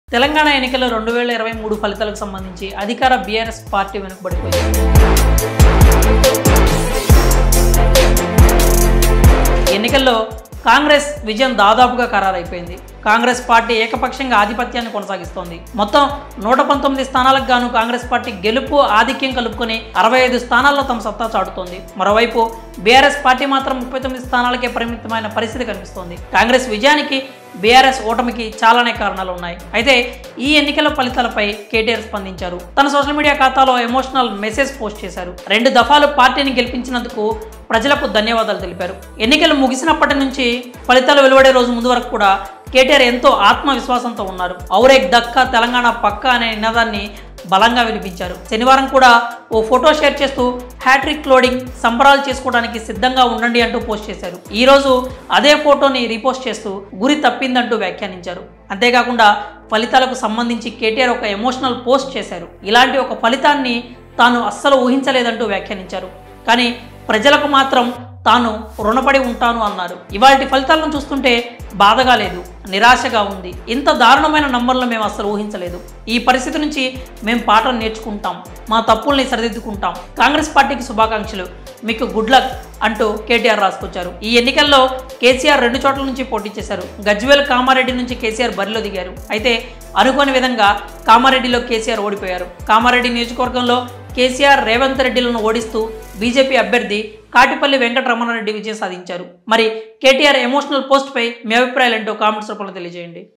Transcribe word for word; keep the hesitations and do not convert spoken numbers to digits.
తెలంగాణ ఎన్నికల రెండు వేల ఇరవై మూడు ఫలితాలకు సంబంధించి అధికార బీఆర్ఎస్ పార్టీ వెనుకబడిపోయింది. ఎన్నికల్లో కాంగ్రెస్ విజయం దాదాపుగా ఖరారైపోయింది. కాంగ్రెస్ పార్టీ ఏకపక్షంగా ఆధిపత్యాన్ని కొనసాగిస్తోంది. మొత్తం నూట పంతొమ్మిది స్థానాలకు గాను కాంగ్రెస్ పార్టీ గెలుపు ఆధిక్యం కలుపుకొని అరవై ఐదు స్థానాల్లో తమ సత్తా చాటుతోంది. మరోవైపు బీఆర్ఎస్ పార్టీ మాత్రం ముప్పై తొమ్మిది స్థానాలకే పరిమితమైన పరిస్థితి కనిపిస్తోంది. కాంగ్రెస్ విజయానికి బీఆర్ఎస్ ఓటమికి చాలానే కారణాలు ఉన్నాయి. అయితే ఈ ఎన్నికల ఫలితాలపై కేటీఆర్ స్పందించారు. తన సోషల్ మీడియా ఖాతాలో ఎమోషనల్ మెసేజ్ పోస్ట్ చేశారు. రెండు దఫాలు పార్టీని గెలిపించినందుకు ప్రజలకు ధన్యవాదాలు తెలిపారు. ఎన్నికలు ముగిసినప్పటి నుంచి ఫలితాలు వెలువడే రోజు ముందు వరకు కూడా కేటీఆర్ ఎంతో ఆత్మవిశ్వాసంతో ఉన్నారు. ఔరేక్ దక్క తెలంగాణ పక్క అనే నినాదాన్ని బలంగా వినిపించారు. శనివారం కూడా ఓ ఫోటో షేర్ చేస్తూ హ్యాట్రిక్ లోడింగ్ సంబరాలు చేసుకోవడానికి సిద్ధంగా ఉండండి అంటూ పోస్ట్ చేశారు. ఈ రోజు అదే ఫోటోని రీపోస్ట్ చేస్తూ గురి తప్పిందంటూ వ్యాఖ్యానించారు. అంతేకాకుండా ఫలితాలకు సంబంధించి కేటీఆర్ ఒక ఎమోషనల్ పోస్ట్ చేశారు. ఇలాంటి ఒక ఫలితాన్ని తాను అస్సలు ఊహించలేదంటూ వ్యాఖ్యానించారు. కానీ ప్రజలకు మాత్రం తాను రుణపడి ఉంటాను అన్నారు. ఇవాళ ఫలితాలను చూస్తుంటే బాధగా లేదు, నిరాశగా ఉంది. ఇంత దారుణమైన నంబర్లు మేము అస్సలు ఊహించలేదు. ఈ పరిస్థితి నుంచి మేము పాఠం నేర్చుకుంటాం, మా తప్పుల్ని సరిదిద్దుకుంటాం. కాంగ్రెస్ పార్టీకి శుభాకాంక్షలు, మీకు గుడ్ లక్ అంటూ కేటీఆర్ రాసుకొచ్చారు. ఈ ఎన్నికల్లో కేసీఆర్ రెండు చోట్ల నుంచి పోటీ చేశారు. గజ్వేల్ కామారెడ్డి నుంచి కేసీఆర్ బరిలో దిగారు. అయితే అనుకోని విధంగా కామారెడ్డిలో కేసీఆర్ ఓడిపోయారు. కామారెడ్డి నియోజకవర్గంలో కేసీఆర్ రేవంత్ రెడ్డిలను ఓడిస్తూ బీజేపీ అభ్యర్థి కాటిపల్లి వెంకటరమణారెడ్డి విజయం సాధించారు. మరి కేటీఆర్ ఎమోషనల్ పోస్ట్ పై మీ అభిప్రాయాలు ఏంటో కామెంట్స్ రూపంలో తెలియజేయండి.